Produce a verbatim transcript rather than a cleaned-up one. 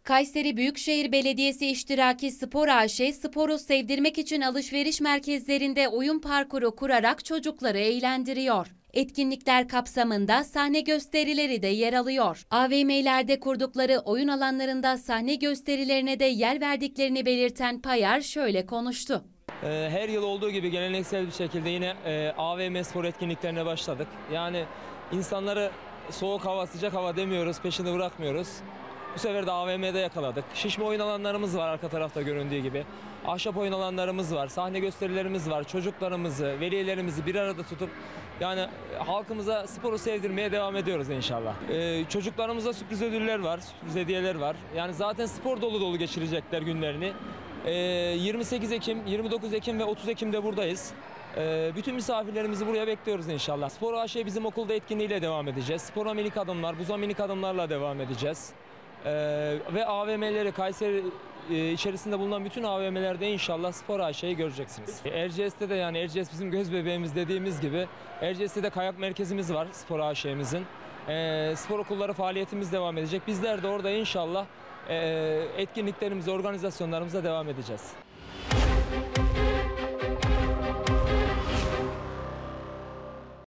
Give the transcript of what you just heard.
Kayseri Büyükşehir Belediyesi iştiraki Spor A Ş, sporu sevdirmek için alışveriş merkezlerinde oyun parkuru kurarak çocukları eğlendiriyor. Etkinlikler kapsamında sahne gösterileri de yer alıyor. A V M'lerde kurdukları oyun alanlarında sahne gösterilerine de yer verdiklerini belirten Payar şöyle konuştu. Her yıl olduğu gibi geleneksel bir şekilde yine A V M spor etkinliklerine başladık. Yani insanları soğuk hava, sıcak hava demiyoruz, peşini bırakmıyoruz. Bu sefer de A V M'de yakaladık. Şişme oyun alanlarımız var arka tarafta göründüğü gibi. Ahşap oyun alanlarımız var, sahne gösterilerimiz var. Çocuklarımızı, velilerimizi bir arada tutup yani halkımıza sporu sevdirmeye devam ediyoruz inşallah. Ee, çocuklarımıza sürpriz ödüller var, sürpriz hediyeler var. Yani zaten spor dolu dolu geçirecekler günlerini. Ee, yirmi sekiz Ekim, yirmi dokuz Ekim ve otuz Ekim'de buradayız. Ee, bütün misafirlerimizi buraya bekliyoruz inşallah. Spor A Ş bizim okulda etkinliğiyle devam edeceğiz. Spora minik adımlar, buza minik adımlarla devam edeceğiz. Ee, ve A V M'leri Kayseri e, içerisinde bulunan bütün A V M'lerde inşallah Spor A Ş'yi göreceksiniz. Erciyes'te de yani Erciyes bizim göz bebeğimiz dediğimiz gibi Erciyes'te de kayak merkezimiz var Spor A Ş'imizin. Ee, spor okulları faaliyetimiz devam edecek. Bizler de orada inşallah e, etkinliklerimize, organizasyonlarımıza devam edeceğiz.